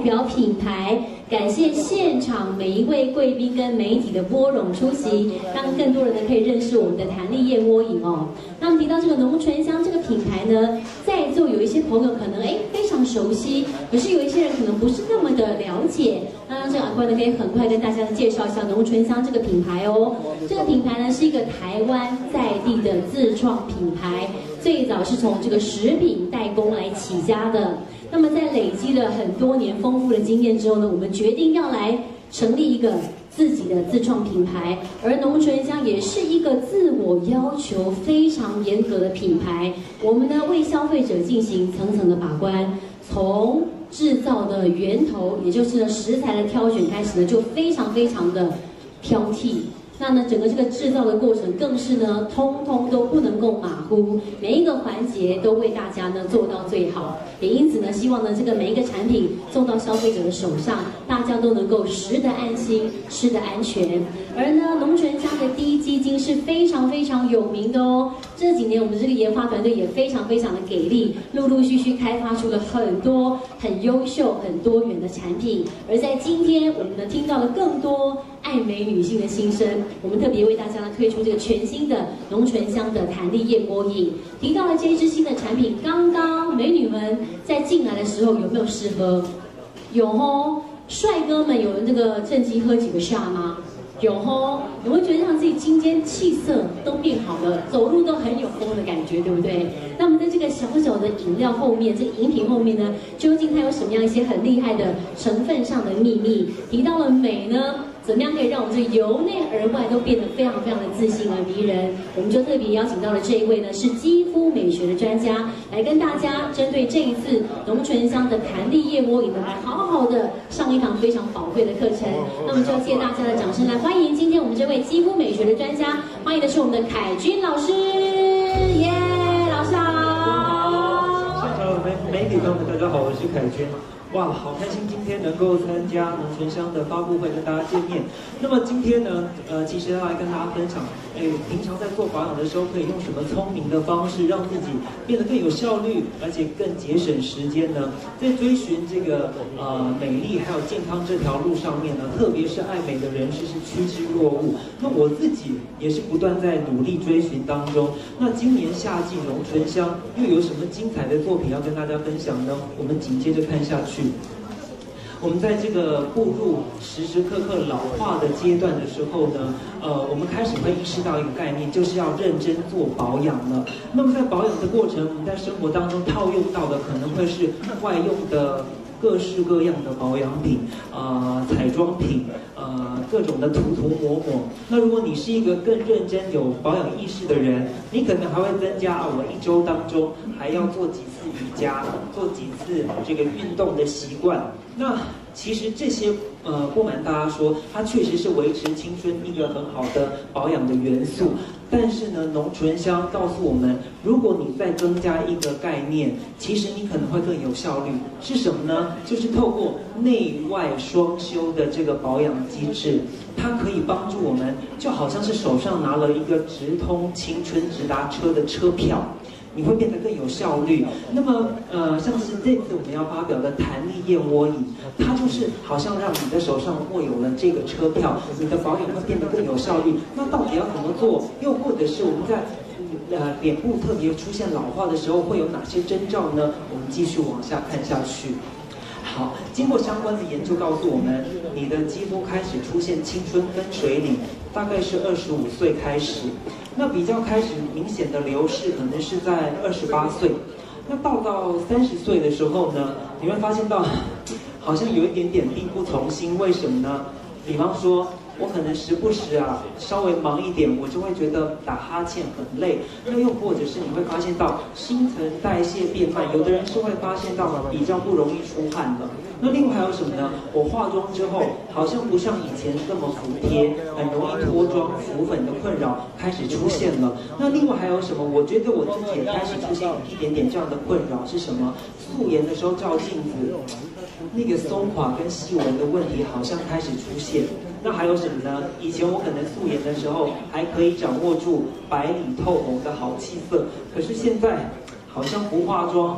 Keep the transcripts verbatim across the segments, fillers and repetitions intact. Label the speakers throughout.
Speaker 1: 表品牌，感谢现场每一位贵宾跟媒体的拨冗出席，让更多人呢可以认识我们的弹力燕窝饮哦。那么提到这个浓醇香这个品牌呢，在座有一些朋友可能哎非常熟悉，可是有一些人可能不是那么的了解。那让这个阿关呢可以很快跟大家介绍一下浓醇香这个品牌哦。这个品牌呢是一个台湾在地的自创品牌，最早是从这个食品代工来起家的。那么在累积了很多年丰富的经验之后呢，我们决定要来成立一个自己的自创品牌，而浓醇香也是一个自我要求非常严格的品牌。我们呢为消费者进行层层的把关，从制造的源头，也就是食材的挑选开始呢，就非常非常的挑剔。那呢，整个这个制造的过程更是呢，通通都不能够马虎，每一个环节都为大家呢做到最好。也因此呢，希望呢这个每一个产品送到消费者的手上，大家都能够食得安心，吃得安全。而呢，浓醇香的滴鸡精是非常非常有名的哦。这几年我们这个研发团队也非常非常的给力，陆陆续续开发出了很多很优秀、很多元的产品。而在今天，我们呢听到了更多爱美女性的心声。我们特别为大家呢推出这个全新的浓醇香的弹力燕窝饮。提到了这一支新的产品，刚刚美女们在进来的时候有没有试喝？有哦。帅哥们有人这个趁机喝几个下吗？有哦。你会觉得让自己今天气色都变好了，走路都很有风的感觉，对不对？那么在这个小小的饮料后面，这个饮品后面呢，究竟它有什么样一些很厉害的成分上的秘密？提到了美呢？怎么样可以让我们这由内而外都变得非常非常的自信而迷人？我们就特别邀请到了这一位呢，是肌肤美学的专家，来跟大家针对这一次浓醇香的弹力燕窝饮呢，来好好的上一堂非常宝贵的课程。那么就借大家的掌声来欢迎今天我们这位肌肤美学的专家，欢迎的是我们的凯君老师，耶，老师好。
Speaker 2: 现场的媒媒体朋友们，大家好，我是凯君。哇，好开心今天能够参加浓醇香的发布会，跟大家见面。那么今天呢，呃，其实要来跟大家分享，哎，平常在做保养的时候，可以用什么聪明的方式，让自己变得更有效率，而且更节省时间呢？在追寻这个呃美丽还有健康这条路上面呢，特别是爱美的人士是趋之若鹜。那我自己也是不断在努力追寻当中。那今年夏季浓醇香又有什么精彩的作品要跟大家分享呢？我们紧接着看下去。我们在这个步入时时刻刻老化的阶段的时候呢，呃，我们开始会意识到一个概念，就是要认真做保养了。那么在保养的过程，我们在生活当中套用到的可能会是外用的各式各样的保养品，呃，彩妆品，呃，各种的涂涂抹抹。那如果你是一个更认真有保养意识的人，你可能还会增加啊，我一周当中还要做几次瑜伽，做几次这个运动的习惯。那其实这些呃，不瞒大家说，它确实是维持青春一个很好的保养的元素。但是呢，浓醇香告诉我们，如果你再增加一个概念，其实你可能会更有效率。是什么呢？就是透过内外双修的这个保养机制，它可以帮助我们，就好像是手上拿了一个直通青春直达车的车票。你会变得更有效率。那么，呃，像是这次我们要发表的弹力燕窝饮，它就是好像让你的手上握有了这个车票，你的保养会变得更有效率。那到底要怎么做？又或者是我们在呃脸部特别出现老化的时候，会有哪些征兆呢？我们继续往下看下去。好，经过相关的研究告诉我们，你的肌肤开始出现青春分水岭，大概是二十五岁开始。那比较开始明显的流逝，可能是在二十八岁。那到到三十岁的时候呢，你会发现到，好像有一点点力不从心。为什么呢？比方说，我可能时不时啊，稍微忙一点，我就会觉得打哈欠很累。那又或者是你会发现到新陈代谢变慢，有的人是会发现到比较不容易出汗的。那另外还有什么呢？我化妆之后，好像不像以前这么服帖，很容易脱妆、浮粉的困扰开始出现了。那另外还有什么？我觉得我自己也开始出现一点点这样的困扰，是什么？素颜的时候照镜子，那个松垮跟细纹的问题好像开始出现。那还有什么呢？以前我可能素颜的时候还可以掌握住白里透红的好气色，可是现在好像不化妆，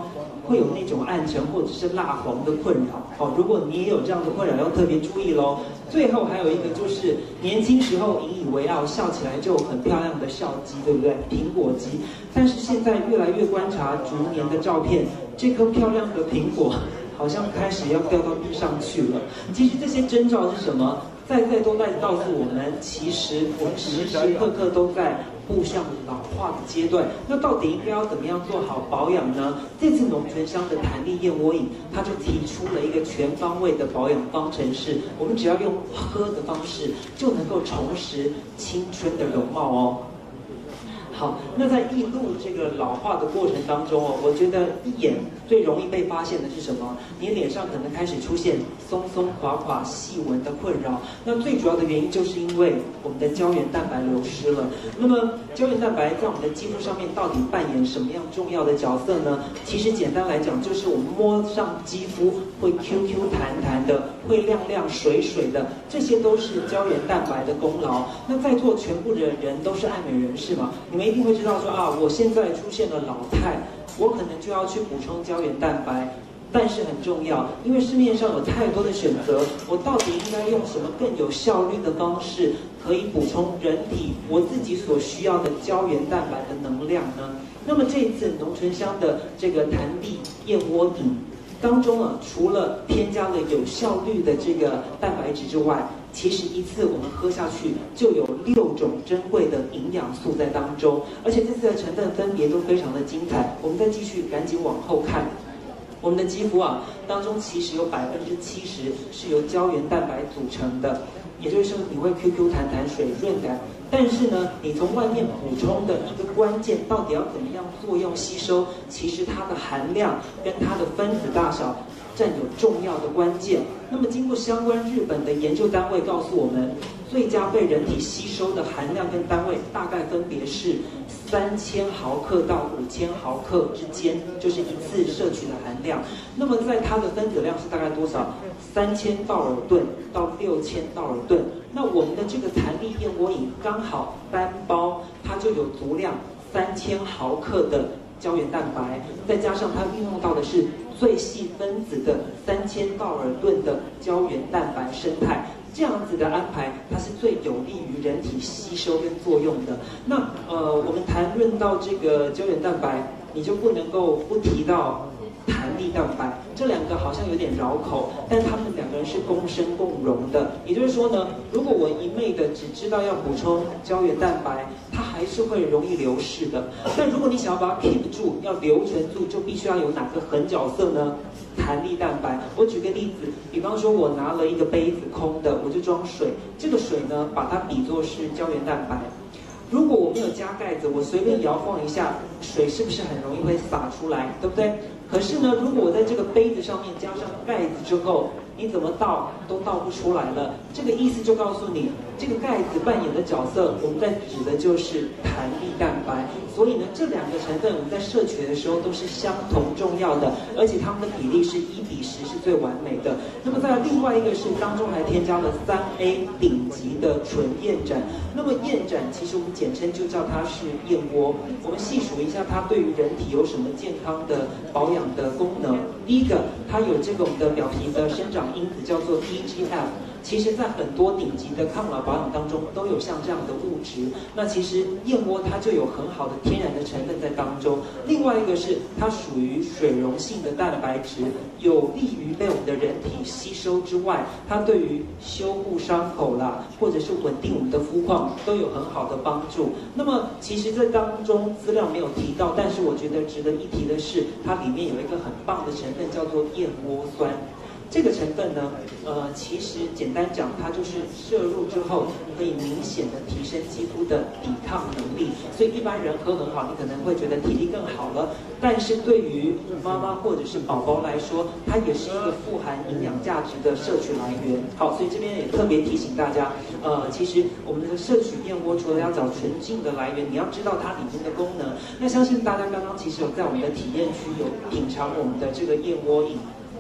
Speaker 2: 会有那种暗沉或者是蜡黄的困扰。好，如果你也有这样的困扰，要特别注意咯。最后还有一个就是年轻时候引以为傲，笑起来就很漂亮的笑肌，对不对？苹果肌。但是现在越来越观察逐年的照片，这颗漂亮的苹果好像开始要掉到地上去了。其实这些征兆是什么？在在都在告诉我们，其实我们时时刻刻都在步向老化的阶段。那到底应该要怎么样做好保养呢？这次浓醇香的弹力燕窝饮，它就提出了一个全方位的保养方程式。我们只要用喝的方式，就能够重拾青春的容貌哦。好，那在易路这个老化的过程当中哦，我觉得一眼最容易被发现的是什么？你脸上可能开始出现松松垮垮、细纹的困扰。那最主要的原因就是因为我们的胶原蛋白流失了。那么胶原蛋白在我们的肌肤上面到底扮演什么样重要的角色呢？其实简单来讲，就是我们摸上肌肤会 Q Q 弹弹的，会亮亮水水的，这些都是胶原蛋白的功劳。那在座全部的人都是爱美人士嘛，你们一定会知道说啊，我现在出现了老态，我可能就要去补充胶原蛋白。但是很重要，因为市面上有太多的选择，我到底应该用什么更有效率的方式，可以补充人体我自己所需要的胶原蛋白的能量呢？那么这一次浓醇香的这个弹力燕窝饮当中啊，除了添加了有效率的这个蛋白质之外，其实一次我们喝下去就有六种珍贵的营养素在当中，而且这次的成分分别都非常的精彩。我们再继续赶紧往后看。我们的肌肤啊，当中其实有百分之七十是由胶原蛋白组成的，也就是说你会 Q Q 弹弹水润感。但是呢，你从外面补充的一个关键，到底要怎么样作用吸收，其实它的含量跟它的分子大小占有重要的关键。那么经过相关日本的研究单位告诉我们，最佳被人体吸收的含量跟单位大概分别是三千毫克到五千毫克之间，就是一次摄取的含量。那么在它的分子量是大概多少？三千道尔顿到六千道尔顿。那我们的这个弹力燕窝饮刚好单包，它就有足量三千毫克的胶原蛋白，再加上它运用到的是最细分子的三千道尔顿的胶原蛋白生态。这样子的安排，它是最有利于人体吸收跟作用的。那呃，我们谈论到这个胶原蛋白，你就不能够不提到弹力蛋白，这两个好像有点绕口，但他们两个人是共生共荣的。也就是说呢，如果我一昧的只知道要补充胶原蛋白，它还是会容易流逝的。但如果你想要把它 keep 住，要留存住，就必须要有哪个狠角色呢？弹力蛋白。我举个例子，比方说我拿了一个杯子空的，我就装水，这个水呢，把它比作是胶原蛋白。如果我没有加盖子，我随便摇晃一下，水是不是很容易会洒出来，对不对？可是呢，如果我在这个杯子上面加上盖子之后，你怎么倒都倒不出来了。这个意思就告诉你，这个盖子扮演的角色，我们在指的就是弹力蛋白。所以呢，这两个成分我们在摄取的时候都是相同重要的，而且它们的比例是一比十，是最完美的。那么在另外一个是当中还添加了三 A 顶级的纯燕盏。那么燕盏其实我们简称就叫它是燕窝。我们细数一下它对于人体有什么健康的保养的功能。第一个，它有这个我们的表皮的生长因子叫做 D G F。其实，在很多顶级的抗老保养当中，都有像这样的物质。那其实燕窝它就有很好的天然的成分在当中。另外一个是它属于水溶性的蛋白质，有利于被我们的人体吸收之外，它对于修护伤口啦，或者是稳定我们的肤况，都有很好的帮助。那么，其实这当中资料没有提到，但是我觉得值得一提的是，它里面有一个很棒的成分，叫做燕窝酸。这个成分呢，呃，其实简单讲，它就是摄入之后可以明显的提升肌肤的抵抗能力。所以一般人喝很好，你可能会觉得体力更好了。但是对于妈妈或者是宝宝来说，它也是一个富含营养价值的摄取来源。好，所以这边也特别提醒大家，呃，其实我们的摄取燕窝，除了要找纯净的来源，你要知道它里面的功能。那相信大家刚刚其实有在我们的体验区有品尝我们的这个燕窝饮。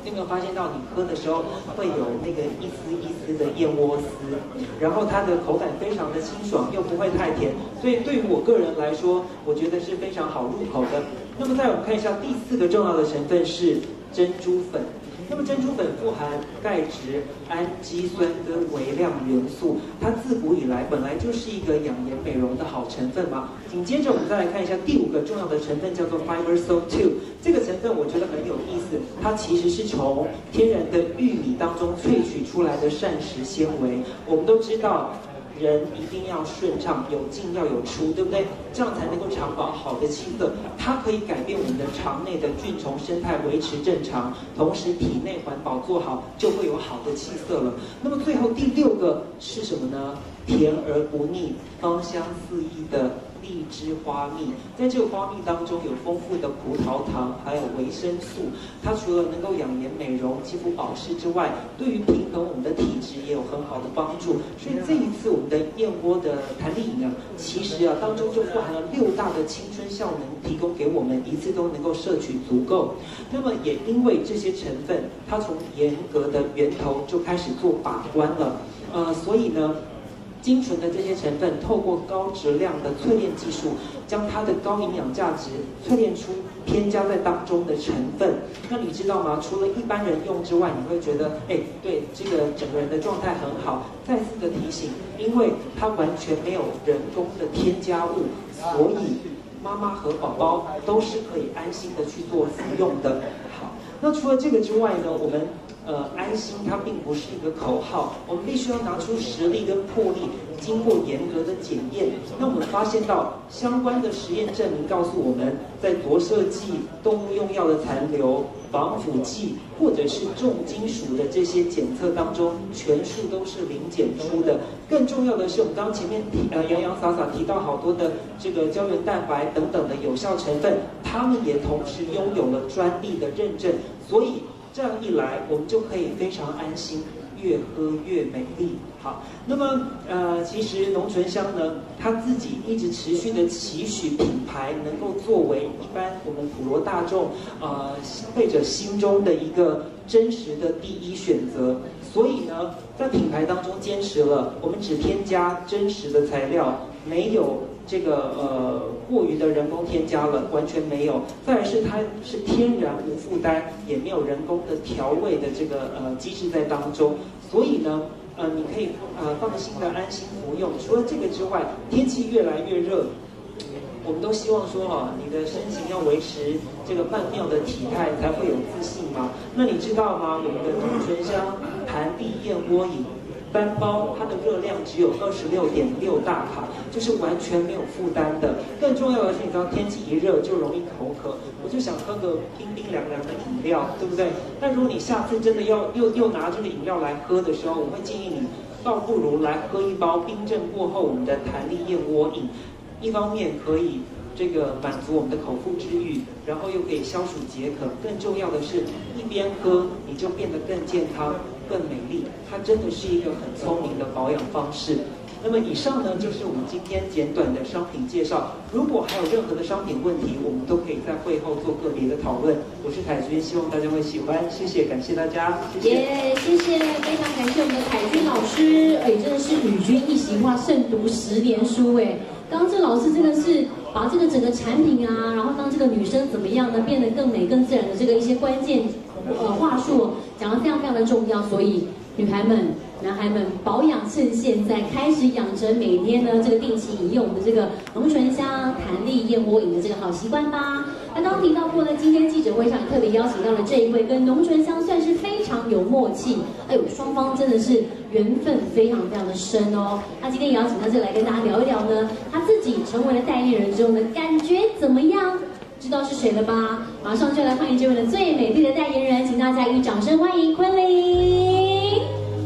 Speaker 2: 你有没有发现到你喝的时候会有那个一丝一丝的燕窝丝，然后它的口感非常的清爽，又不会太甜，所以对于我个人来说，我觉得是非常好入口的。那么再我们看一下第四个重要的成分是珍珠粉。那么珍珠粉富含钙质、氨基酸跟微量元素，它自古以来本来就是一个养颜美容的好成分嘛。紧接着我们再来看一下第五个重要的成分，叫做 Fibersol 二。这个成分我觉得很有意思，它其实是从天然的玉米当中萃取出来的膳食纤维。我们都知道，人一定要顺畅，有进要有出，对不对？这样才能够长保好的气色。它可以改变我们的肠内的菌虫生态，维持正常，同时体内环保做好，就会有好的气色了。那么最后第六个是什么呢？甜而不腻，芳香四溢的荔枝花蜜。在这个花蜜当中有丰富的葡萄糖，还有维生素。它除了能够养颜美容、肌肤保湿之外，对于平衡我们的体质也有很好的帮助。所以这一次我们的燕窝的弹力饮呢，其实啊当中就富含了六大的青春效能，提供给我们一次都能够摄取足够。那么也因为这些成分，它从严格的源头就开始做把关了，呃，所以呢。精纯的这些成分，透过高质量的淬炼技术，将它的高营养价值淬炼出添加在当中的成分。那你知道吗？除了一般人用之外，你会觉得，哎，对这个整个人的状态很好。再次的提醒，因为它完全没有人工的添加物，所以妈妈和宝宝都是可以安心的去做服用的。好，那除了这个之外呢，我们。呃，安心它并不是一个口号，我们必须要拿出实力跟魄力，经过严格的检验。那我们发现到相关的实验证明告诉我们，在着色剂、动物用药的残留、防腐剂或者是重金属的这些检测当中，全数都是零检出的。更重要的是，我们刚刚前面提呃洋洋洒洒提到好多的这个胶原蛋白等等的有效成分，它们也同时拥有了专利的认证，所以。这样一来，我们就可以非常安心，越喝越美丽。好，那么呃，其实浓醇香呢，它自己一直持续的期许品牌能够作为一般我们普罗大众呃消费者心中的一个真实的第一选择。所以呢，在品牌当中坚持了，我们只添加真实的材料，没有。这个呃过于的人工添加了，完全没有。再来是它是天然无负担，也没有人工的调味的这个呃机制在当中，所以呢，呃你可以呃放心的安心服用。除了这个之外，天气越来越热，我们都希望说哈、啊，你的身形要维持这个曼妙的体态，才会有自信嘛。那你知道吗？我们的浓醇香弹力燕窝饮。单包它的热量只有二十六点六大卡，就是完全没有负担的。更重要的是，你知道天气一热就容易口渴，我就想喝个冰冰凉凉的饮料，对不对？但如果你下次真的要又又拿这个饮料来喝的时候，我会建议你，倒不如来喝一包冰镇过后我们的弹力燕窝饮，一方面可以。这个满足我们的口腹之欲，然后又可以消暑解渴。更重要的是，一边喝你就变得更健康、更美丽。它真的是一个很聪明的保养方式。那么以上呢，就是我们今天简短的商品介绍。如果还有任何的商品问题，我们都可以在会后做个别的讨论。我是凯君，希望大家会喜欢，谢谢，感谢大家，谢谢。
Speaker 1: 耶，谢谢，非常感谢我们的凯君老师，哎，真的是与君一席话，胜读十年书，哎。刚刚这老师真的是把这个整个产品啊，然后让这个女生怎么样呢，变得更美、更自然的这个一些关键呃话术讲得非常非常的重要，所以女孩们、男孩们保养趁现在，开始养成每天呢这个定期饮用的这个浓醇香弹力燕窝饮的这个好习惯吧。那刚刚提到过呢，今天记者会上也特别邀请到了这一位跟浓醇香算是非常有默契，哎呦，双方真的是缘分非常非常的深哦。那今天也邀请到这来跟大家聊一聊呢，他自己成为了代言人之后呢，感觉怎么样？知道是谁了吧？马上就来欢迎这位的最美丽的代言人，请大家以掌声欢迎昆凌。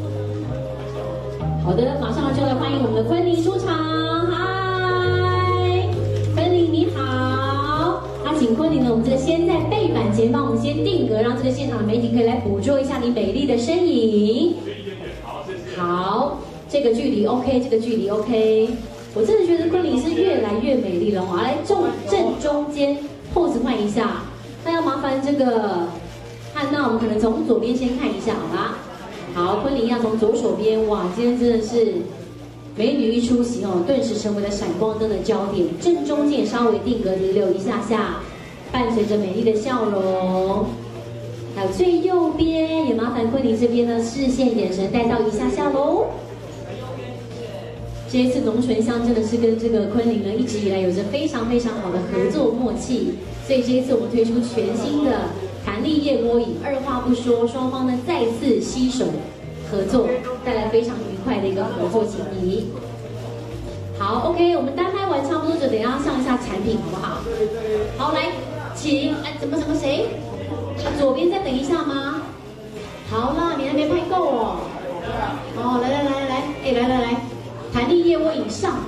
Speaker 1: 好的，马上就来欢迎我们的昆凌出场。嗨，昆凌你好。那请昆凌呢，我们这个先在背板前帮我们先定格，让这个现场的媒体可以来捕捉一下你美丽的身影。
Speaker 3: 好，谢谢。
Speaker 1: 好，这个距离 OK， 这个距离 OK。我真的觉得昆凌是越来越美丽了哈。来，正正中间 pose 换一下，那要麻烦这个。 看那我们可能从左边先看一下，好吧？好，昆凌要从左手边，哇，今天真的是美女一出席哦，顿时成为了闪光灯的焦点。正中间稍微定格停留一下下，伴随着美丽的笑容。还有最右边，也麻烦昆凌这边呢，视线眼神带到一下下喽。这一次浓醇香真的是跟这个昆凌呢一直以来有着非常非常好的合作默契，所以这一次我们推出全新的弹力燕窝饮，二话不说，双方呢再次携手合作，带来非常愉快的一个合作情谊。好 ，OK， 我们单拍完差不多就等一下上一下产品，好不好？好，来，请，哎，怎么怎么谁？啊，左边再等一下吗？好啦，你还没拍够哦。哦，来来来来来，哎，来来来。弹力燕窝饮上，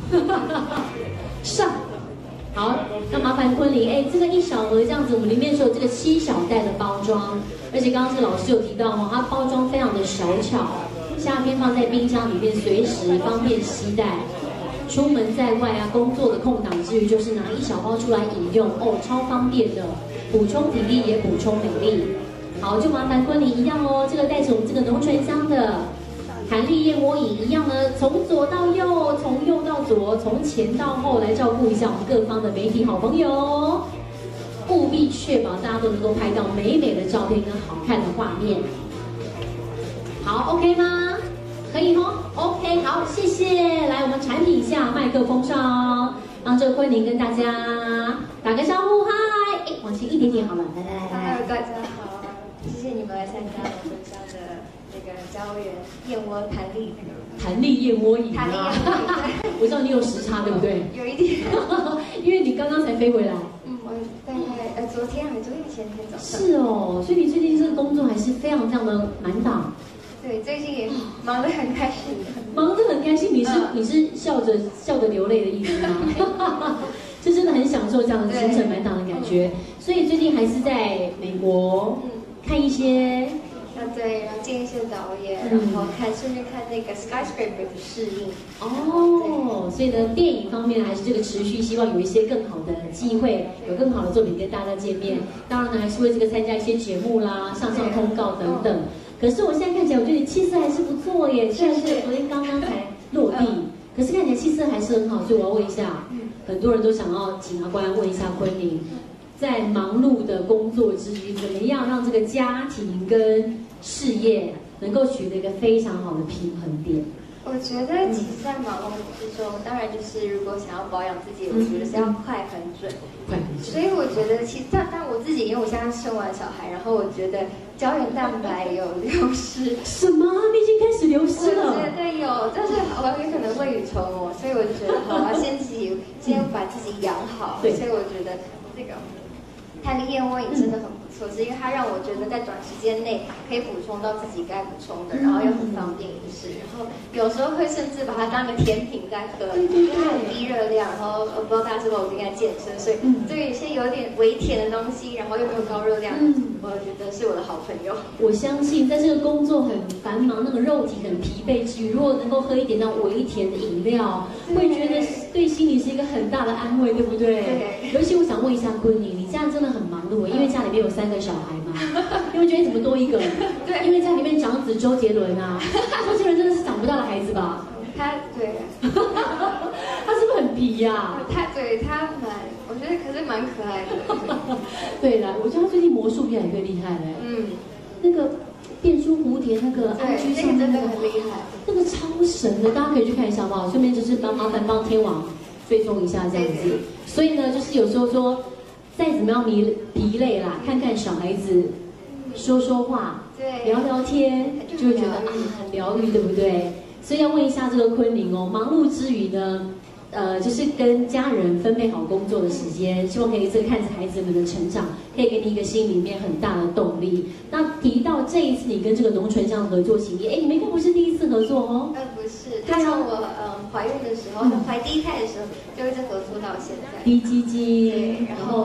Speaker 1: 上，好，那麻烦昆凌，哎，这个一小盒这样子，我们里面是有这个七小袋的包装，而且刚刚这老师有提到哦，它包装非常的小巧，夏天放在冰箱里面，随时方便携带。出门在外啊，工作的空档之余，就是拿一小包出来饮用，哦，超方便的，补充体力也补充美丽。好，就麻烦昆凌一样哦，这个带着我们这个浓醇香的弹力燕窝饮一样呢，从左到右，从右到左，从前到后来照顾一下我们各方的媒体好朋友，务必确保大家都能够拍到美美的照片跟好看的画面。好 ，OK 吗？可以哦 ，OK， 好，谢谢。来，我们产品下，麦克风上，让这个昆凌跟大家打个招呼，嗨，哎，往前一点点好了，来来来来，
Speaker 3: 大家好，谢谢你们来参加我分享的那个胶原燕窝弹力那个
Speaker 1: 弹力燕窝饮
Speaker 3: 弹力
Speaker 1: 啊，
Speaker 3: 燕窝饮，
Speaker 1: 我知道你有时差，对不对？
Speaker 3: 有一点，
Speaker 1: 因为你刚刚才飞回来。
Speaker 3: 嗯，我大概呃昨天还昨天前天早上。
Speaker 1: 是哦，所以你最近这个工作还是非常非常的满档。
Speaker 3: 对，最近也忙得很开心。
Speaker 1: 忙得很开心，你是、
Speaker 3: 嗯、
Speaker 1: 你是笑着笑着流泪的意思吗？就真的很享受这样的行程满档的感觉。所以最近还是在美国、嗯、看一些。
Speaker 3: 啊对，然后见一些导演，嗯、然后看顺便看那个 Skyscraper 的试映。
Speaker 1: 哦，所以呢，电影方面还是这个持续希望有一些更好的机会，有更好的作品跟大家见面。当然呢，还是会这个参加一些节目啦、上上通告等等。嗯、可是我现在看起来，我觉得你气色还是不错耶，虽然是昨天刚刚才落地，嗯、可是看起来气色还是很好。所以我要问一下，嗯、很多人都想要请阿关问一下昆凌，在忙碌的工作之余，怎么样让这个家庭跟事业能够取得一个非常好的平衡点？
Speaker 3: 我觉得其实，在忙碌之中，当然就是如果想要保养自己，我觉得是要快很准。
Speaker 1: 快很准。
Speaker 3: 所以我觉得，其实但但我自己，因为我现在生完小孩，然后我觉得胶原蛋白有流失。
Speaker 1: 什么？你已经开始流失了？
Speaker 3: 我觉得有，但是我有可能未雨绸缪，所以我就觉得，好，我要先自己先把自己养好。对。所以我觉得这个弹力燕窝饮真的很不错，是因为它让我觉得在短时间内可以补充到自己该补充的，然后又很方便饮食，然后有时候会甚至把它当个甜品在喝，因为它很低热量，然后我不知道大家知道我最近在健身，所以对于一些有点微甜的东西，然后又没有高热量，我觉得是我的好朋友。
Speaker 1: 我相信在这个工作很繁忙，那个肉体很疲惫之余，如果能够喝一点那微甜的饮料，会觉得对心里是一个很大的安慰，对不对？对。尤其我想问一下昆凌，你这样真的很忙碌，因为家里面有三个小孩嘛，因为觉得怎么多一个？对，因为家里面长子周杰伦啊，周杰伦真的是长不大的孩子吧？
Speaker 3: 他对，
Speaker 1: 他是不是很皮呀、啊？
Speaker 3: 他对他蛮，我觉得可是蛮可爱的。
Speaker 1: 对了，我觉得他最近魔术越来越厉害了。嗯，那个变出蝴蝶那个 I G 上面那个
Speaker 3: 很厉害，
Speaker 1: 那个超神的，大家可以去看一下好不好？顺便就是帮麻烦帮天王追踪一下这样子。所以呢，就是有时候说。再怎么样疲疲累啦，看看小孩子说说话，对，聊聊天，就会觉得啊很疗愈，对不对？所以要问一下这个昆凌哦，忙碌之余呢，呃，就是跟家人分配好工作的时间，希望可以这看着孩子们的成长，可以给你一个心里面很大的动力。那提到这一次你跟这个浓醇香合作情谊，哎，你们应该不是第一次合作哦？
Speaker 3: 呃，不是，他从我嗯怀孕的时候，怀第一胎的时候就一直合作到现在。
Speaker 1: 滴鸡鸡，
Speaker 3: 对，然后慢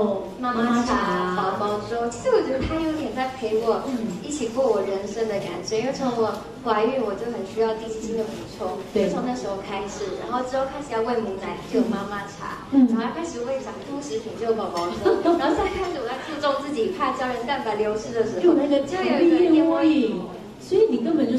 Speaker 3: 妈妈茶、宝宝粥。其实我觉得它有点在陪我一起过我人生的感觉，因为从我怀孕我就很需要地基性的补充，就从那时候开始，然后之后开始要喂母奶就有妈妈茶，然后开始喂长副食品就有宝宝粥，然后再开始我在注重自己怕胶原蛋白流失的时候，
Speaker 1: 就那个
Speaker 3: 就有一个燕窝饮，
Speaker 1: 所以你根本就是。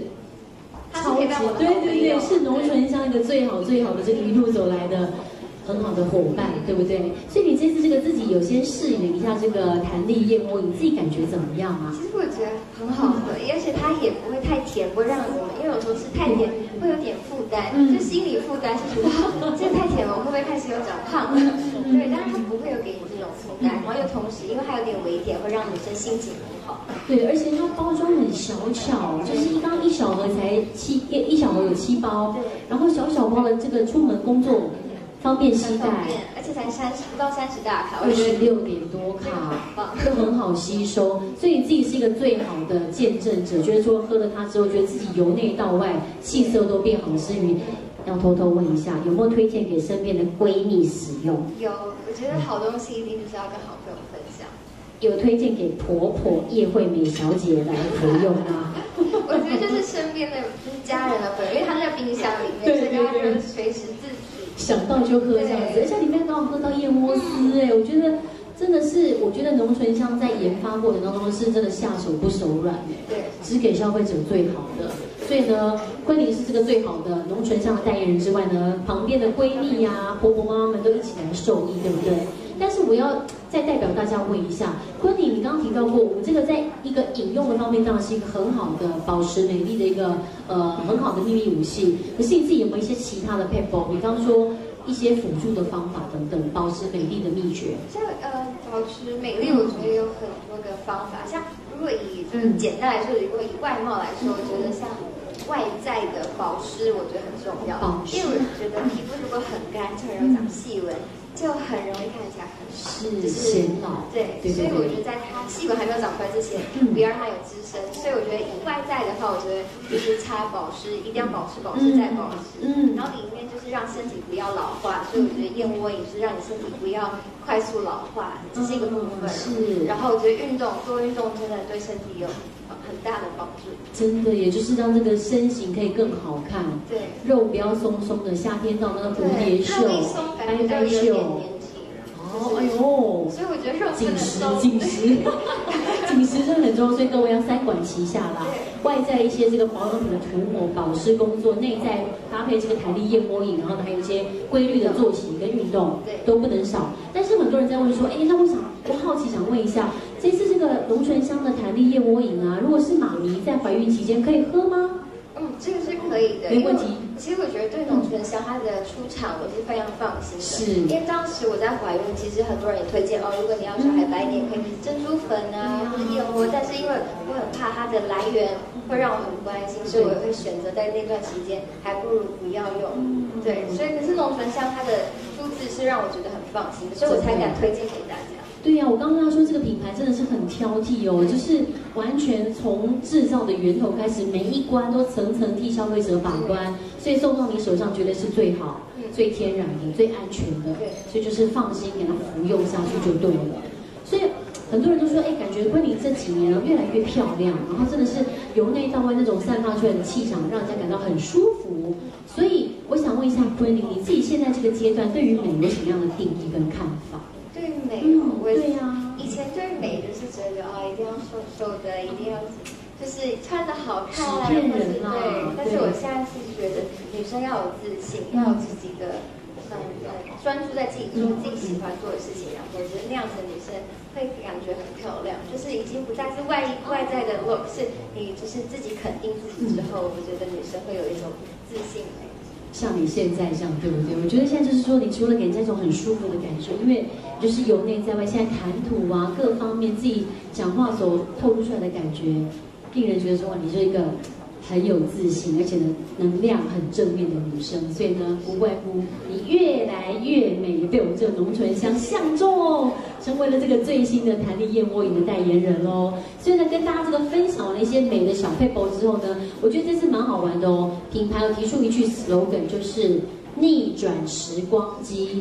Speaker 1: 超级对对对，是浓醇香一个最好最好的这个一路走来的很好的伙伴，对不对？所以你这次这个自己有先试饮了一下这个弹力燕窝，你自己感觉怎么样啊？
Speaker 3: 其实我觉得很好喝，而且它也不会太甜，不会让我们因为有时候吃太甜会有点负担，就心理负担是觉得这个太甜了，我会不会开始有长胖了？对，但是它不会有给你这种负担，然后又同时因为它有点微甜，会让女生心情很好。
Speaker 1: 对，而且它包装很小巧，就是一刚一小盒才七一小盒有七包，然后小小包的这个出门工作方便携带，
Speaker 3: 而且才三十不到三十大卡，
Speaker 1: 二十六点多卡，都很好吸收。所以你自己是一个最好的见证者，觉得说喝了它之后，觉得自己由内到外气色都变好之余，要偷偷问一下，有没有推荐给身边的闺蜜使用？
Speaker 3: 有，我觉得好东西一定就是要跟好朋友分享。
Speaker 1: 有推荐给婆婆叶惠美小姐来服用吗？
Speaker 3: 我觉得就是身边的就是家人的朋友，因为它在冰箱里面，所以大家就随时自取。
Speaker 1: 想到就喝这样子，而且里面刚好喝到燕窝丝，哎，我觉得真的是，我觉得浓醇香在研发过程当中是真的下手不手软，哎，
Speaker 3: 对，
Speaker 1: 只给消费者最好的。所以呢，昆凌是这个最好的浓醇香的代言人之外呢，旁边的闺蜜呀、啊、婆婆妈妈们都一起来受益，对不对？但是我要再代表大家问一下，昆凌，你刚刚提到过，我们这个在一个饮用的方面，当然是一个很好的保持美丽的一个呃很好的秘密武器。可是你自己有没有一些其他的 pebble， 比方说一些辅助的方法等等，保持美丽的秘诀？
Speaker 3: 像呃保持美丽，我觉得有很多个方法。像如果以就是简单来说，如果以外貌来说，我觉得像外在的保湿，我觉得很重要。因为我觉得皮肤如果很干，就很容易长细纹。就很容易看起来很
Speaker 1: 是显老，
Speaker 3: 对，所以我觉得在它细纹还没有长出来之前，不要让它有滋生。所以我觉得以外在的话，我觉得就是擦保湿，一定要保湿，保湿再保湿。嗯，然后里面就是让身体不要老化，所以我觉得燕窝饮是让你身体不要快速老化，这是一个部分。是，然后我觉得运动多运动真的对身体有很大的帮助。真的，也就是让这个身形可以更好看。对，肉不要松松的，夏天到那个蝴蝶袖。 呆呆秀，哦，哎呦，所以我觉得肉
Speaker 1: 紧实，紧实，紧实真的很重要，所以各位要三管齐下啦。外在一些这个保养品的涂抹、保湿工作，内在搭配这个弹力燕窝饮，然后呢还有一些规律的作息跟运动，都不能少。但是很多人在问说，哎，那我想，我好奇想问一下，这次这个浓醇香的弹力燕窝饮啊，如果是妈咪在怀孕期间可以喝吗？
Speaker 3: 嗯，这个是可以的，
Speaker 1: 没问题。
Speaker 3: 其实我觉得对浓醇香它的出厂我是非常放心的，是因为当时我在怀孕，其实很多人也推荐哦，如果你要小孩白一点，可以珍珠粉啊或者燕窝，但是因为我很怕它的来源会让我很关心，所以我也会选择在那段期间还不如不要用。对，所以可是浓醇香它的出自是让我觉得很放心的，所以我才敢推荐给大家。
Speaker 1: 对呀、啊，我刚刚要说这个品牌真的是很挑剔哦，就是完全从制造的源头开始，每一关都层层替消费者把关，所以送到你手上绝对是最好、嗯、最天然的、最安全的，所以就是放心给它服用下去就对了。所以很多人都说，哎，感觉昆凌这几年越来越漂亮，然后真的是由内到外那种散发出来的气场，让人家感到很舒服。所以我想问一下昆凌，你自己现在这个阶段对于美有什么样的定义跟看法？
Speaker 3: 对美，嗯，对呀、啊，以前对美就是觉得啊、哦，一定要瘦瘦的，一定要就是穿的好看啊，
Speaker 1: 骗人啊，
Speaker 3: 对。但是我现在是觉得女生要有自信，嗯、要有自己的嗯呃专注在自己做自己喜欢做的事情，然后我觉得那样子的女生会感觉很漂亮，就是已经不再是外外在的 look， 是你就是自己肯定自己之后，我觉得女生会有一种自信美。
Speaker 1: 像你现在这样，对不对？我觉得现在就是说，你除了给人家一种很舒服的感受，因为就是由内在外，现在谈吐啊，各方面自己讲话所透露出来的感觉，令人觉得说，哇，你是一个很有自信，而且呢，能量很正面的女生。所以呢，无外乎你越来越美，被我们这个浓醇香相中，成为了这个最新的弹力燕窝饮的代言人喽。所以呢，跟大家这个分享完了一些美的小撇步之后呢，我觉得这次蛮好玩的哦。品牌有提出一句 slogan， 就是逆转时光机，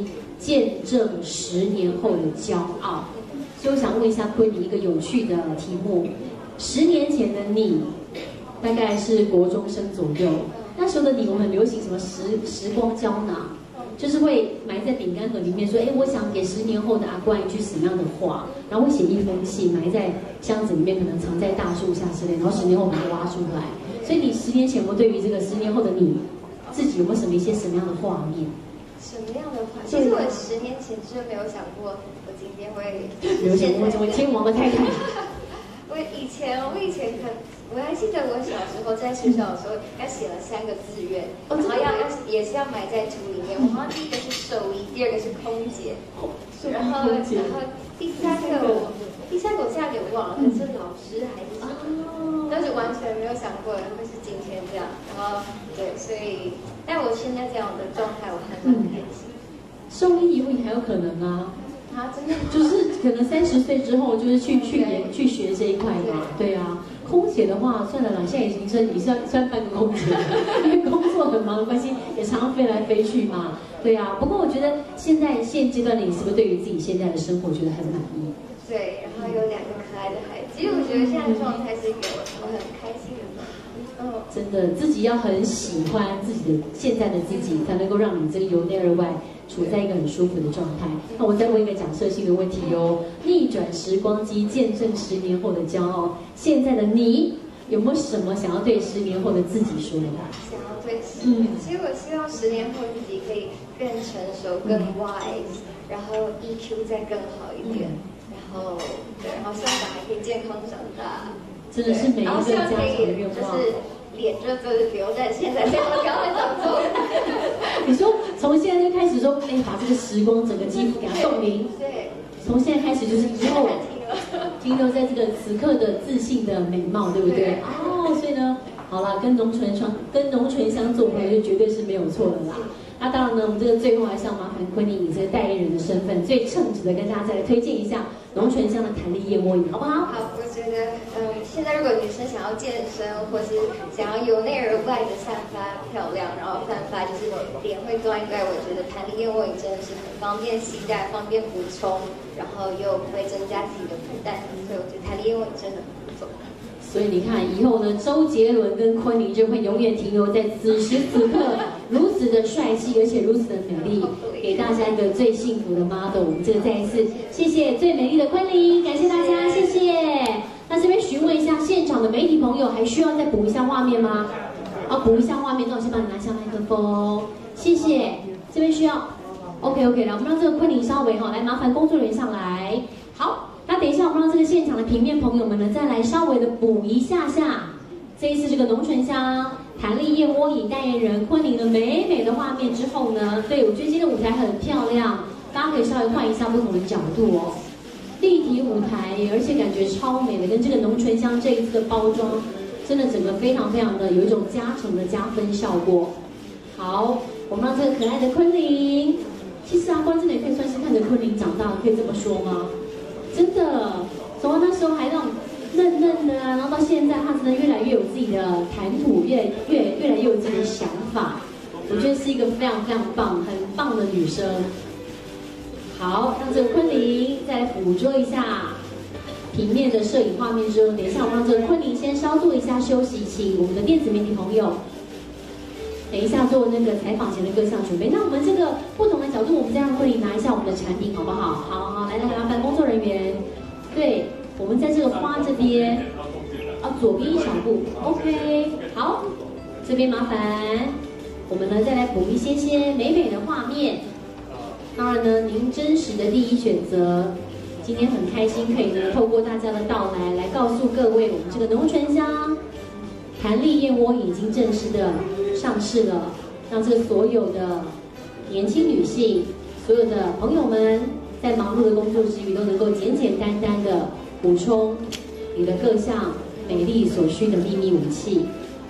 Speaker 1: 见证十年后的骄傲。所以我想问一下坤妮一个有趣的题目：十年前的你，大概是国中生左右，那时候的你，我们很流行什么时时光胶囊，就是会埋在饼干盒里面说，哎，我想给十年后的阿冠一句什么样的话，然后会写一封信，埋在箱子里面，可能藏在大树下之类，然后十年后把它挖出来。所以你十年前，我对于这个十年后的你自己有没有什么一些什么样的画面？
Speaker 3: 什么样的话？其实我十年前真的没有想过，我今天会
Speaker 1: 没有想过成为天王的太太。
Speaker 3: 我以前，我以前可，我还记得我小时候在学校的时候，要写了三个志愿，然后要要也是要埋在土里面。我好像第一个是兽医，第二个是空姐，然后然后第三个我第三个我现在有点忘了，可能是老师还是什么，但是完全没有想过会是今天这样。然后对，所以但我现在这样的状态，我还蛮开心。
Speaker 1: 兽医以后也还有可能啊。
Speaker 3: 啊，真的
Speaker 1: 就是可能三十岁之后，就是去去研去学这一块嘛，对啊。空姐的话，算了啦，现在已经算你算算半个空姐了，因为工作很忙的关系，也常常飞来飞去嘛，对啊。不过我觉得现在现阶段你是不是对于自己现在的生活觉得很满意？
Speaker 3: 对，然后有两个可爱的孩子，其实我觉得现在的状态是一个我很开心的。嗯，
Speaker 1: 真的，自己要很喜欢自己的现在的自己，才能够让你这个由内而外处在一个很舒服的状态。那我再问一个假设性的问题哦，逆转时光机，见证十年后的骄傲。现在的你有没有什么想要对十年后的自己说的话？
Speaker 3: 想要对十年，嗯，其实我希望十年后自己可以更成熟、更 wise，、嗯、然后 E Q 再更好一点，嗯、然后对，然后希望小孩可以健康长大。
Speaker 1: 真的是每一个家长的愿望。
Speaker 3: 就是脸就就是留在现在，不要赶快长皱。
Speaker 1: 你说从现在就开始说，哎，把这个时光整个肌肤给它冻龄。
Speaker 3: 对。
Speaker 1: 从现在开始就是以后停留在这个此刻的自信的美貌，对不对？对哦，所以呢，好了，跟浓醇相跟浓醇相做朋友，就绝对是没有错的啦。那当然呢，我们这个最后还是要麻烦坤妮以这个代言人的身份，最称职的跟大家再来推荐一下浓醇香的弹力燕窝饮，好不好？
Speaker 3: 好，我觉得，嗯，现在如果女生想要健身，或是想要由内而外的散发漂亮，然后散发就是脸会端一端，我觉得弹力燕窝饮真的是很方便携带，方便补充，然后又不会增加自己的负担，所以我觉得弹力燕窝饮真的很不错。
Speaker 1: 所以你看，以后呢，周杰伦跟坤妮就会永远停留在此时此刻，如此的帅气，而且如此的美丽，给大家一个最幸福的 model。我们这个再一次谢谢最美丽的坤妮，感谢大家，谢谢。那这边询问一下现场的媒体朋友，还需要再补一下画面吗？啊，补一下画面，那我先帮你拿下麦克风，谢谢。这边需要 ，OK OK， 来，我们让这个坤妮稍微哈，来麻烦工作人员上来，好。那等一下，我们让这个现场的平面朋友们呢，再来稍微的补一下下，这一次这个浓醇香弹力燕窝饮代言人坤妮的美美的画面之后呢，对我觉得今天的舞台很漂亮，大家可以稍微换一下不同的角度哦，立体舞台，而且感觉超美的，跟这个浓醇香这一次的包装，真的整个非常非常的有一种加成的加分效果。好，我们让这个可爱的坤妮，其实阿关真的也可以算是看着坤妮长大，可以这么说吗？真的，从那时候还那种嫩嫩的啊，然后到现在，她真的越来越有自己的谈吐，越来越越来越有自己的想法。我觉得是一个非常非常棒、很棒的女生。好，让这个坤妮再来捕捉一下平面的摄影画面之后，等一下我们让这个坤妮先稍作一下休息，请我们的电子媒体朋友等一下做那个采访前的各项准备。那我们这个不同的角度，我们再让坤妮拿一下我们的产品，好不好？好好，来来来，麻烦工作人员。对，我们在这个花这边，啊，左边一小步 ，OK， 好，这边麻烦我们呢再来补一些些美美的画面。当然呢，您真实的第一选择，今天很开心可以呢透过大家的到来，来告诉各位，我们这个浓醇香弹力燕窝已经正式的上市了，让这所有的年轻女性、所有的朋友们，在忙碌的工作之余，都能够简简单单的补充你的各项美丽所需的秘密武器。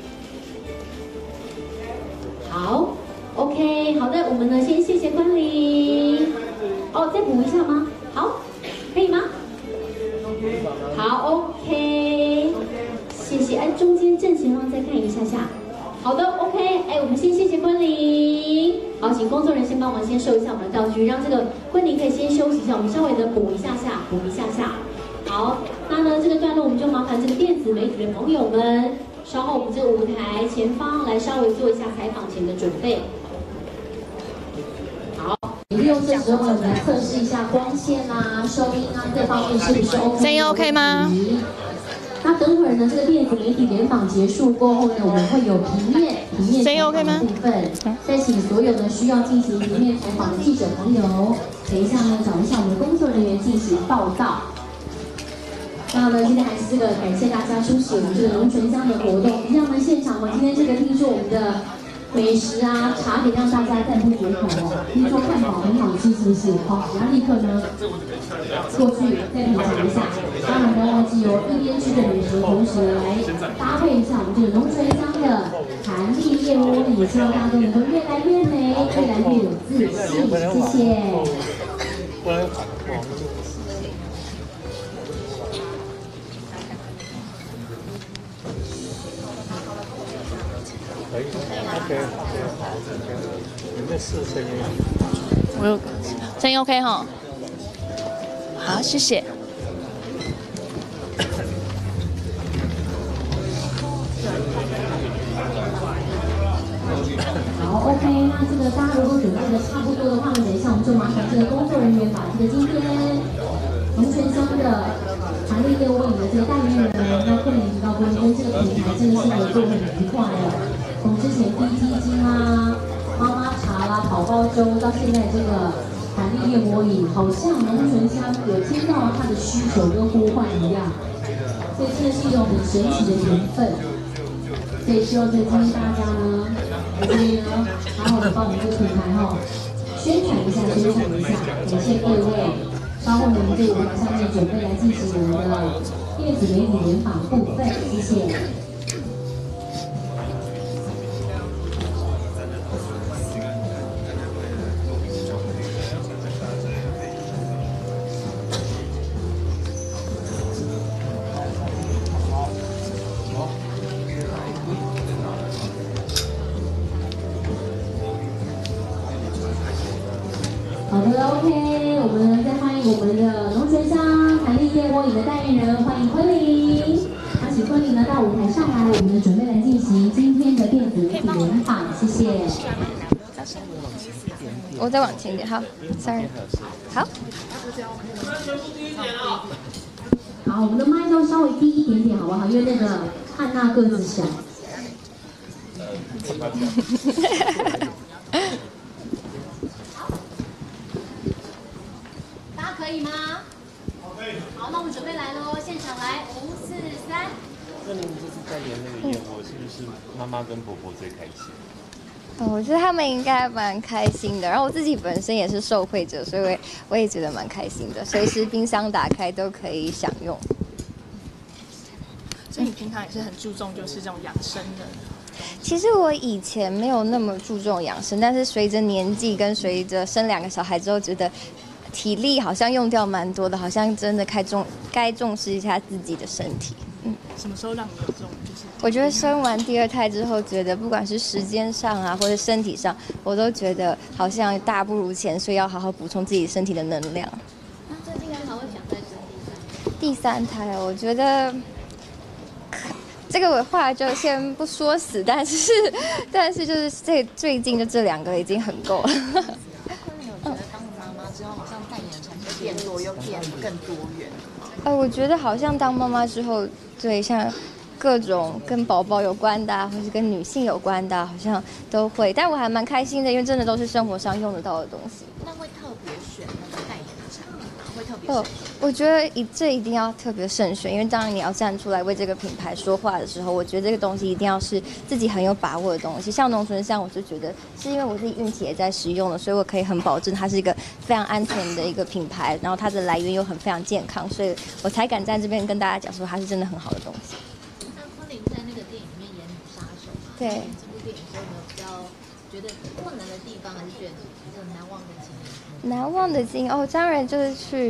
Speaker 1: 好 ，OK， 好的，我们呢先谢谢关林。哦，再补一下吗？好，可以吗？好 ，OK， 谢谢。哎，中间正前方再看一下下。 好的 ，OK， 哎，我们先谢谢昆凌。好，请工作人员先帮忙先收一下我们的道具，让这个昆凌可以先休息一下，我们稍微的补一下下，补一下下。好，那呢这个段落我们就麻烦这个电子媒体的朋友们，稍后我们这个舞台前方来稍微做一下采访前的准备。好，利用这时候我们来测试一下光线啊、收音啊各方面是不是 OK？
Speaker 4: 声音 OK 吗？
Speaker 1: 那等会儿呢，这个电子媒体联访结束过后呢，我们会有平面平面采访的部分，再请所有呢需要进行平面采访的记者朋友，等一下呢找一下我们的工作人员进行报道。那呢，今天还是这个感谢大家出席我们这个龙泉乡的活动。一样呢，现场呢，今天这个听说我们的美食啊、茶点让大家赞不绝口哦。听说汉堡很好吃，是不是？好，然后立刻呢过去再品尝一下。当然不要忘记哦，一边吃着美食，同时来搭配一下我们这个龙泉乡的弹力燕窝里，希望大家都能够越来越美，越来越有自信。谢谢。
Speaker 5: 可以 ，OK， 好，有没有试声音？
Speaker 4: 我有声音 OK 哈。好，谢谢。
Speaker 1: 好 ，OK， 那这个大家如果准备的差不多的话呢，等一下我们就麻烦这个工作人员把这个今天龙泉乡的弹力燕窝饮的这个代言人，那昆凌提到过，跟这个品牌真的是合作很愉快的。从之前滴鸡精啊、妈妈茶啦、宝宝粥，到现在这个弹力燕窝饮，好像龙泉乡有听到它的需求跟呼唤一样，所以真的是一种很神奇的缘分。所以希望在今天大家呢，在这边呢，好好的帮我们这个品牌哈、哦、宣传一下，宣传一下，感谢各位。稍后呢，我们这个舞台上面准备来进行我们的电子媒体联访部分，谢谢。好的 ，OK， 我们再欢迎我们的龙泉乡弹力燕窝饮的代言人，欢迎昆凌。那请昆凌呢到舞台上来，我们准备来进行今天的电子媒体联访，谢谢。
Speaker 3: 我再往前一点，好 ，sorry， 好。
Speaker 1: 好，我们的麦都稍微低一点点，好不好？因为那个汉娜个子小。可以吗？可以。好，那我们准备来喽，现场来，五四三。
Speaker 5: 那您这次在演那个燕窝，是不是妈妈跟婆婆最开心？
Speaker 3: 嗯，我觉得他们应该蛮开心的。然后我自己本身也是受惠者，所以我也我也觉得蛮开心的，随时冰箱打开都可以享用。
Speaker 4: 所以你平常也是很注重就是这种养生的。
Speaker 3: 其实我以前没有那么注重养生，但是随着年纪跟随着生两个小孩之后，觉得体力好像用掉蛮多的，好像真的该重该重视一下自己的身体。嗯，
Speaker 4: 什么时候让你有这种就是？
Speaker 3: 我觉得生完第二胎之后，觉得不管是时间上啊，或者身体上，我都觉得好像大不如前，所以要好好补充自己身体的能量。
Speaker 1: 那最近还会想再生
Speaker 3: 第三胎？我觉得这个我后来就先不说死，但是但是就是这最近就这两个已经很够了。
Speaker 4: 之后好像代言的产品变多又变更多元。
Speaker 3: 呃，我觉得好像当妈妈之后，对像各种跟宝宝有关的、啊，或是跟女性有关的、啊，好像都会。但我还蛮开心的，因为真的都是生活上用得到的东西。
Speaker 4: 那会特别选那个代言的产品吗？会特别
Speaker 3: 哦，我觉得一这一定要特别慎选，因为当你要站出来为这个品牌说话的时候，我觉得这个东西一定要是自己很有把握的东西。像龙泉香，我就觉得是因为我自己孕期也在使用了，所以我可以很保证它是一个非常安全的一个品牌，然后它的来源又很非常健康，所以我才敢在这边跟大家讲说它是真的很好的东西。
Speaker 6: 那昆凌在那个电影里面演女杀手嘛？
Speaker 3: 对。
Speaker 6: 这部电影有没有比较觉得困难的地方，还是觉得很难忘的经历？
Speaker 3: 难忘的经历哦，当然就是去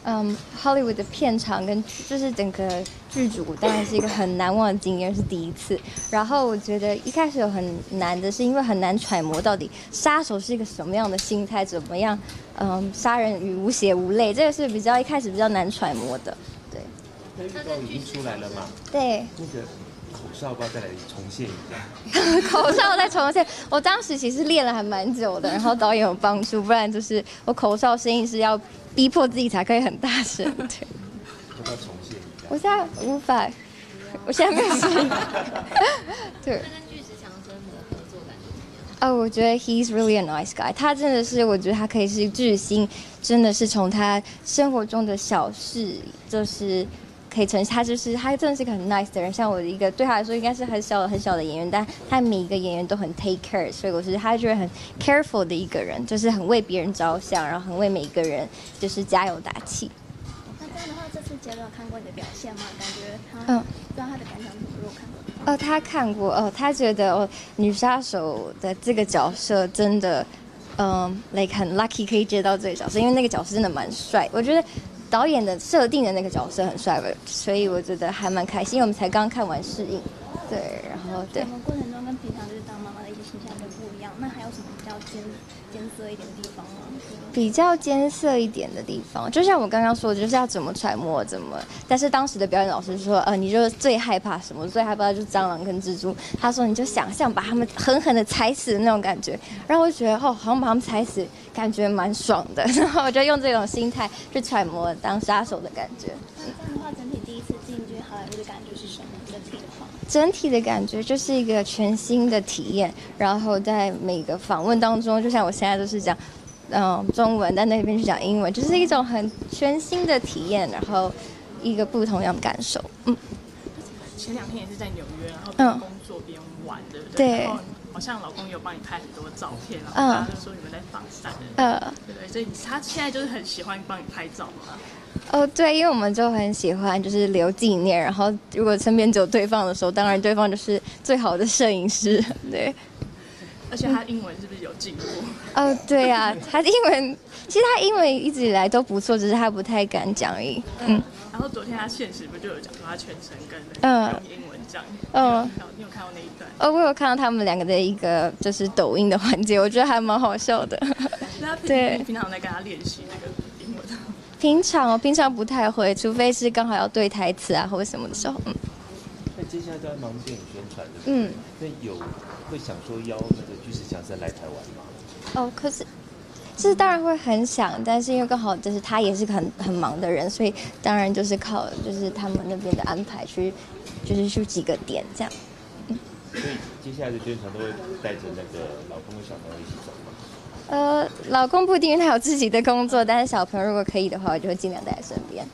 Speaker 3: 嗯，Hollywood 的片场跟就是整个剧组当然是一个很难忘的经验，是第一次。然后我觉得一开始有很难的是，因为很难揣摩到底杀手是一个什么样的心态，怎么样，嗯，杀人于无血无泪，这个是比较一开始比较难揣摩的。对。
Speaker 5: 那预告已经出来了嘛？
Speaker 3: 对。
Speaker 5: 那个口哨要不要再来重现一下？
Speaker 3: 口哨再重现，我当时其实练了还蛮久的，然后导演有帮助，不然就是我口哨声音是要逼迫自己才可以很大声。对。
Speaker 5: 要不要重现一下？
Speaker 3: 我现在无法，我现在没有声音。对。
Speaker 6: 那跟巨石强森的合作感觉怎么样？
Speaker 3: 哦，我觉得 he's really a nice guy。他真的是，我觉得他可以是巨星，真的是从他生活中的小事，就是可以呈现。他就是他真的是一个很 nice 的人。像我的一个对他来说应该是很小的很小的演员，但他每一个演员都很 take care， 所以我是他就是很 careful 的一个人，就是很为别人着想，然后很为每一个人就是加油打气。
Speaker 7: 那这样的话，这次杰伦有看过你的表现吗？感觉他，
Speaker 3: 嗯，
Speaker 7: 不知道他的感想怎么？如果看过。
Speaker 3: 哦，他看过哦，他觉得哦，女杀手的这个角色真的，嗯 ，like 很 lucky 可以接到这个角色，因为那个角色真的蛮帅。我觉得导演的设定的那个角色很帅吧，所以我觉得还蛮开心。因为我们才刚看完试映，对，然后对。
Speaker 7: 我们过程中跟平常就是当妈妈的一些形象就不一样，那还有什么比较艰艰涩一点的地方吗？
Speaker 3: 比较艰涩一点的地方，就像我刚刚说的，就是要怎么揣摩，怎么。但是当时的表演老师说，呃，你就最害怕什么？最害怕就是蟑螂跟蜘蛛。他说，你就想象把他们狠狠的踩死的那种感觉。然后我就觉得，哦，好像把他们踩死，感觉蛮爽的。然后我就用这种心态去揣摩当杀手的感觉。
Speaker 7: 那这样的话，整体第一次进军好莱坞的感觉是什么？整体的话，
Speaker 3: 整体的感觉就是一个全新的体验。然后在每个访问当中，就像我现在都是讲。嗯，中文，但那边去讲英文，就是一种很全新的体验，然后一个不同样的感受。嗯。
Speaker 8: 前两天也是在纽约，然后边工作边玩，对不对？
Speaker 3: 对。
Speaker 8: 然后好像老公有帮你拍很多照片，然后大家就说你们在放闪。
Speaker 3: 嗯。
Speaker 8: 对对，所以他现在就是很喜欢帮你拍照嘛。
Speaker 3: 哦，对，因为我们就很喜欢就是留纪念，然后如果身边只有对方的时候，当然对方就是最好的摄影师，对。
Speaker 8: 而且他英文是不是有进步？
Speaker 3: 哦，对啊，他英文其实他英文一直以来都不错，只是他不太敢讲而已。嗯。
Speaker 8: 然后昨天他现实不就有讲说他全程跟
Speaker 3: 嗯
Speaker 8: 用英文讲？
Speaker 3: 嗯。
Speaker 8: 你有看到那一段？
Speaker 3: 哦，我有看到他们两个的一个就是抖音的环节，我觉得还蛮好笑的。
Speaker 8: 对。平常在跟他练习那个英文。
Speaker 3: 平常哦，平常不太会，除非是刚好要对台词啊或者什么的时候。嗯。
Speaker 5: 那接下来都在忙电影宣传的。
Speaker 3: 嗯。
Speaker 5: 那有会想说邀那个巨石强森来台湾吗？
Speaker 3: 哦，可是，是当然会很想，但是因为刚好就是他也是个很很忙的人，所以当然就是靠就是他们那边的安排去，就是去几个点这样。
Speaker 5: 嗯。所以接下来的宣传都会带着那个老公和小朋友一起走吗？
Speaker 3: 呃，老公不一定，因为他有自己的工作，但是小朋友如果可以的话，我就会尽量带在身边。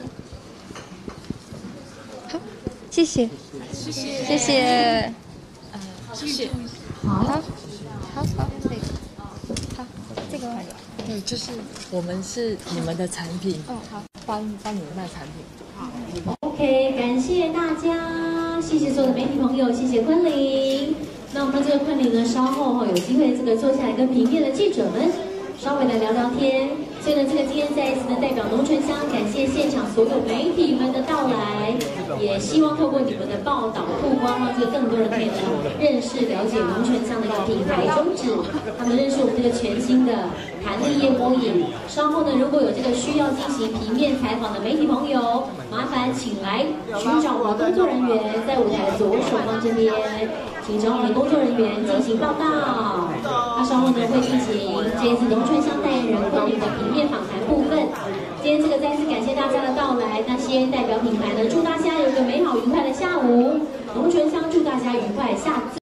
Speaker 3: 好，谢谢，
Speaker 8: 谢谢，
Speaker 3: 谢谢。
Speaker 8: 谢谢。
Speaker 3: 好，好，好，对，好，这个
Speaker 9: 对，就是我们是你们的产品，
Speaker 3: 哦，好，
Speaker 9: 帮帮你们卖产品。
Speaker 1: 好 ，OK， 感谢大家，谢谢所有的媒体朋友，谢谢昆凌。那我们这个昆凌呢，稍后哈有机会这个坐下来跟平面的记者们稍微的聊聊天。所以呢，这个今天再一次呢代表浓醇香感谢现场所有媒体们的到来，也希望透过你们的报道曝光，让这个更多人可以呢认识了解浓醇香的一个品牌宗旨，他们认识我们这个全新的弹力燕窝饮。稍后呢，如果有这个需要进行平面采访的媒体朋友，麻烦请来寻找我们工作人员，在舞台左手方这边，请找我们工作人员进行报道。那稍后呢会进行这一次浓醇香代言人昆凌的平面访谈部分。今天这个再次感谢大家的到来，那先代表品牌呢，祝大家有一个美好愉快的下午。浓醇香祝大家愉快，下次。